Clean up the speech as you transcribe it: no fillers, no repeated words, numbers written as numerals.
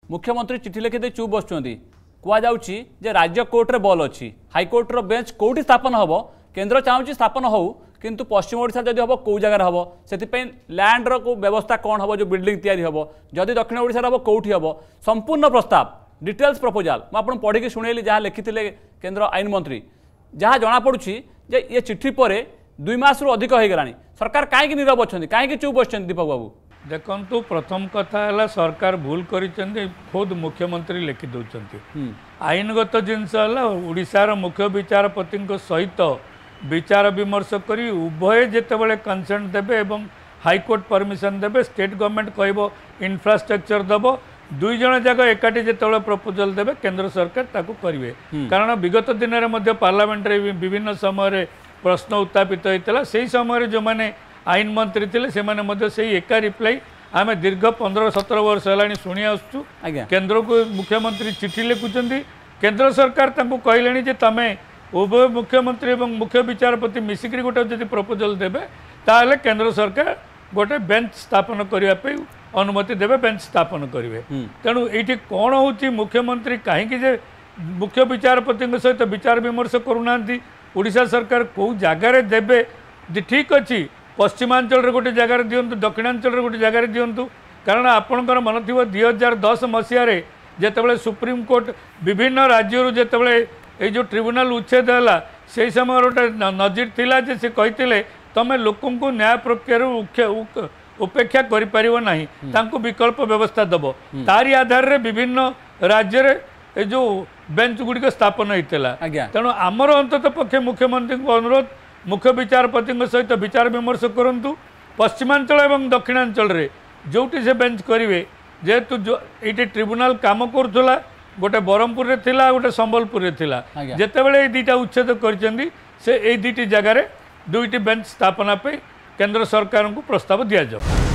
मुख्यमंत्री चिठी लिखिदे चुप बसुँच कहुच्छी जे राज्य कोर्टे बल अच्छी हाइकोर्टर बेंच कौटी स्थापन हम केन्द्र चाहूँगी स्थापन हो किंतु पश्चिम ओडिशा जदि हम कौ जगार हम से लैंड्र को व्यवस्था कौन हम जो बिल्डिंग तैयारी हम जदि दक्षिण ओडिशा हम कौटी हम संपूर्ण प्रस्ताव डिटेल्स प्रपोजाल मुझे पढ़ी शुणेली जहाँ लिखी केन्द्र आईन मंत्री जहाँ जमापड़ी जे ये चिठी पर 2 मास रु अधिक हो गला सरकार कहीं नीरव अच्छा कहीं चुप बस दीपक बाबू देखु प्रथम कथा है सरकार भूल कर खुद मुख्यमंत्री लिखि दौरान आईनगत जिनस ओडिशार मुख्य विचारपति सहित विचार विमर्श करी उभय जितेबाला कंसेंट देबे एवं हाईकोर्ट परमिशन देबे स्टेट गवर्नमेंट कहब इंफ्रास्ट्रक्चर दब दुई जन जाक एकाठी जिते प्रपोजल देबे केंद्र सरकार ताकू करेंगे कारण विगत दिन में पार्लियामेंट विभिन्न समय प्रश्न उत्थापित होता से समय जो मैंने आईन मंत्री थे से एका रिप्लाई आम दीर्घ 15-17 वर्ष है शुणी आसु केन्द्र को मुख्यमंत्री चिठी लिखुंट केन्द्र सरकार कहले तमें उभय मुख्यमंत्री और मुख्य विचारपति मिसिक गोटे जब प्रपोजल देवे ताहले केन्द्र सरकार गोटे बेंच स्थापन करने अनुमति देवे बेंच स्थापन करेंगे तेणु ये कौन हो मुख्यमंत्री कहीं मुख्य विचारपति सहित विचार विमर्श करूना ओडिशा सरकार कौ जगार देवे ठीक अच्छी पश्चिमांचल गोटे जगार दिंतु दक्षिणांचल गोटे जगार दिंतु कारण आपणकर मन थी 2010 मसीह जितेबाला सुप्रीम कोर्ट विभिन्न राज्यों जितेबाला ये जो ट्रिब्यूनाल उच्छेद है से समय गोटे नजीर थिला जे से कहते तमें लोक न्याय प्रक्रिया उपेक्षा करना विकल्प व्यवस्था दब तारी आधार रे विभिन्न राज्य ये जो बेंच गुड़िक स्थापन होता तेणु आमर अंतत पक्षे मुख्यमंत्री को अनुरोध मुख्य विचारपति सहित विचार विमर्श करूँ पश्चिमांचल और दक्षिणांचल जोटी से बेंच करेंगे जेहेतु जो ये ट्रिब्यूनाल काम करुला गोटे ब्रह्मपुर रे थिला गोटे संबलपुर रे थिला जेतेबेले ये दुईटा उच्छेद करछन्ती से ये दुईटी जगार दुईटी बेंच स्थापना पे केंद्र सरकार को प्रस्ताव दिया जाए।